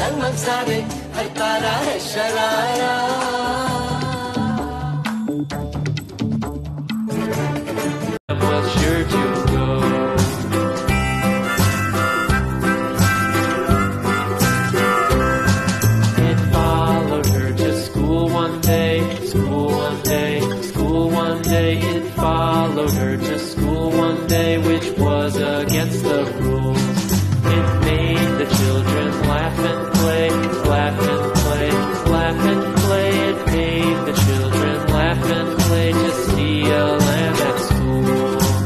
नजारे हर तारा है sharara was sure to go. It followed her to school one day, school one day, school one day. It followed her to school one day, which was against the rules. It made the children laugh and play, laugh and play, laugh and play. It made the children laugh and play to see a lamb at school.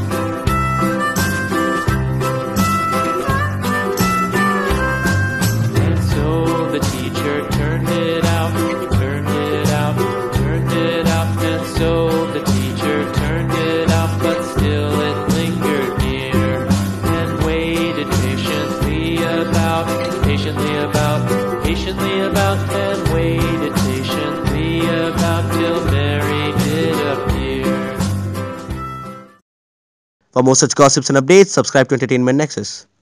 And so the teacher turned it out, turned it out, turned it out. And so the teacher turned it out, but still it lingered near and waited patiently about, and waited patiently about till Mary did appear. For more such gossips and updates, subscribe to Entertainment Nexus.